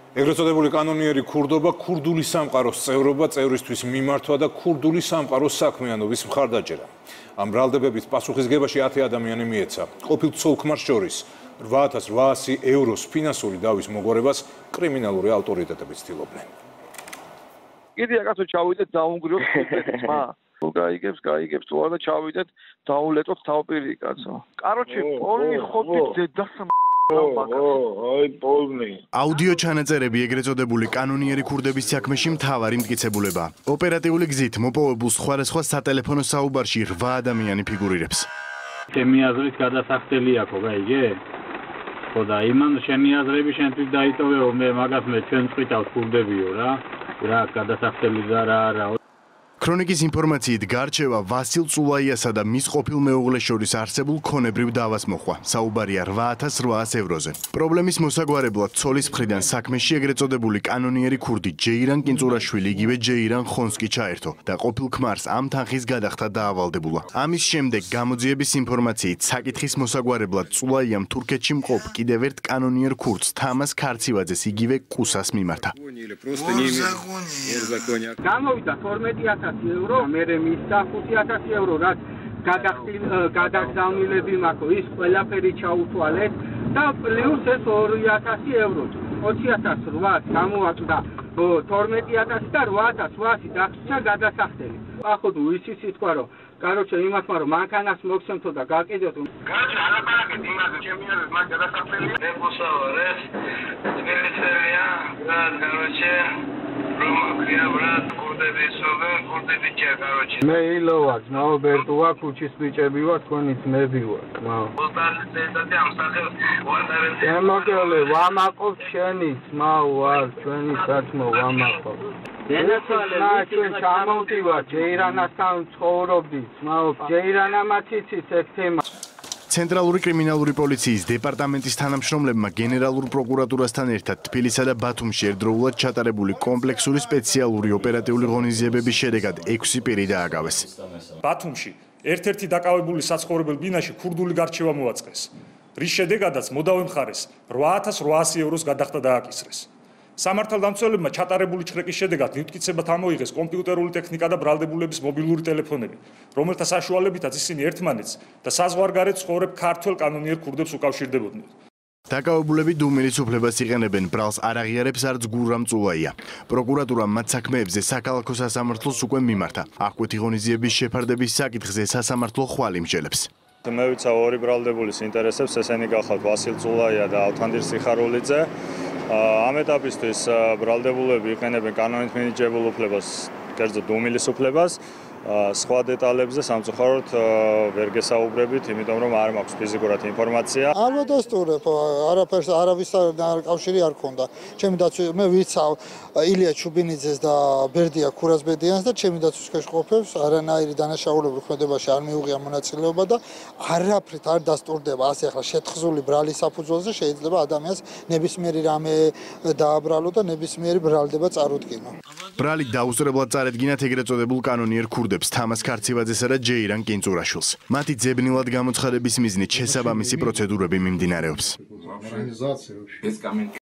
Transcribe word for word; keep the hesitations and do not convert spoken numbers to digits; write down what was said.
ეგრეთ წოდებული კანონიერი ქურდობა, ქურდული სამყაროს წევრობა, წევრისთვის მიმართვა და ქურდული სამყაროს საქმიანობის მხარდაჭერა. Ამ ბრალდებებით პასუხისგებაში ათი ადამიანი მიეცა. ყოფილ ცოლ-ქმარს შორის რვა ათას რვაასი ევროს ფინანსური დავის მოგვარებას კრიმინალური ავტორიტეტები ცდილობდნენ. კიდე რაღაცა ჩავიდეთ დაუნგრიოთ ხმა. გაიგებს, გაიგებს, თუ არა ჩავიდეთ დაულეტოთ თავპირი კაცო. კაროჩე, პოლნი ხոտით დედასა აუდიო ჩანაწერები ეგრეთ წოდებული კანონიერი ქურდების საქმეში მთავარი მტკიცებულებაა. ოპერატიული გზით მოპოვებულ სხვადასხვა სატელეფონო საუბარში რვა ადამიანი ფიგურირებს. ჩემი აზრით გადასახდელი აქ, გაიგე? ხო და იმან ჩემი აზრები შენთვის დაიტოვეო, მე მაგას მე ჩვენ წვითავს ქურდებიო რა. რა გადასახდელი და რა არა. ქრონიკის ინფორმაციით გარჩევა ვასილ წულაიასა და მის ყოფილ მეუღლეს შორის არსებულ ქონებრივ დავას მოხვა. საუბარია რვა ათას რვაას ევროზე. პრობლემის მოსაგვარებლად ცოლის მხრიდან საქმეში ეგრეთ წოდებული კანონიერი ქურდი ჯეირან კინწურაშვილი იგივე ჯეირან ხონსკი ჩაერთო და ყოფილ ქმარს ამ თანხის გადახდა დაავალდებულა. ამის შემდეგ გამოძიების ინფორმაციით საკითხის მოსაგვარებლად წულაიამ თურქეთში მყოფ კიდევ ერთ კანონიერ ქურდს თამას ქარცივაძეს იგივე კუსას მიმართა. გამოვიდა თორმეტი ათასი ევრო, მერე მისცა ხუთი ათასი ევრო, რაც გადაგზავნილები მაქვს, ის ყველაფერი ჩაუთვალეთ და პლუს ეს ორი ათასი ევრო. ოცი ათას რვაას გამოაკლდა თორმეტი ათასი და რვა ათას რვაასი დაგჭირა გადასახდელი. ახლა ისი სიტყვა რომ კაროჩე იმათმა რომ მანქანას მოგცემთო და გაკიდოთ. კაროჩე ალაპარაკეთ იმაზე, ჩემი აზრით მაგ გადასახდელი ნებოსავარეს. ძმებია და კაროჩე მე ილოვა, ძმაო ბერტუა, ქუჩის ბიჭები ვარ, თქვენი ძმები ვარ, ძმაო. შემოგელე, ვამაყობ შენი, ძმაო ვარ, ჩვენი საქმო ვამაყობ. დენაცვალე, ჩვენ ჩამოვდივართ, ჯეირანასთან ცხოვრობდით, ძმაო, ჯეირანამაც იცით ეგ თემა. ცენტრალური კრიმინალური პოლიციის დეპარტამენტის თანამშრომლებმა გენერალურ პროკურატურასთან ერთად თბილისსა და ბათუმში ერთდროულად ჩატარებული კომპლექსური სპეციალური ოპერატიული ღონისძიებების შედეგად ექვსი პირი დააგავეს. ბათუმში ერთ-ერთი დაკავებული საცხოვრებელ ბინაში ქურდული გარჩევა მოაწყეს, რის შედეგადაც მოდავე მხარეს რვა ათას რვაასი ევროს გადახდა დააკისრეს. სამართალდამცველებმა ჩატარებული ჩხრეკის შედეგად მტკიცებად ამოიღეს კომპიუტერული ტექნიკა და ბრალდებულების მობილური ტელეფონები, რომელთა საშუალებითაც ისინი ერთმანეთს და საზღვარგარეთ ცხოვრებ ქართველ კანონიერ ქურდებს უკავშირდებოდნენ. დაკავებულები დუმილის უფლებას იყენებენ, ბრალს არ აღიარებს არც გურამ წულაია. პროკურატურამ მათ საქმეებზე საქალაქო სასამართლოს უკვე მიმართა. აღკვეთი ღონისძიების შეფარდების საკითხზე სასამართლო ხვალ იმსჯელებს. მე ვიცავ ორი ბრალდებულის ინტერესებს, ესენი გახლავთ ვასილ წულაია და ავთანდილ სიხარულიძე. ამ ეტაპისთვის ბრალდებულები იყენებენ კანონით მინიჭებულ უფლებას, კერძოდ დუმილის უფლებას. სხვა დეტალებზე სამწუხაროდ ვერ გესაუბრებით, იმიტომ რომ არ მაქვს ფიზიკურად ინფორმაცია. არ ვადასტურებ, არაფერს არავის კავშირი არ ქონდა. ჩემი დაცვის მე ვიცავ ილია ჩუბინიძეს და ბერდია ქურასბედიანს და ჩემი დაცვის ქვეშ ყოფებს არანაირი დანაშაულებრივ ქმედებაში არ მიუღია მონაწილეობა და არაფრით არ დასტურდება ასე ახლა შეთხზული ბრალის საფუძველზე შეიძლება ადამიანს ნებისმიერი რამე დააბრალო და ნებისმიერი ბრალდება წარუდგინო. ბრალი დაუსწრებლად წარედგინათ ეგრეთ წოდებულ კანონიერ ქურდებს თამას ქარცივაძესა და ჯეირან კინწურაშვილს. მათი ძებნილად გამოცხადების მიზნით შესაბამისი პროცედურები მიმდინარეობს.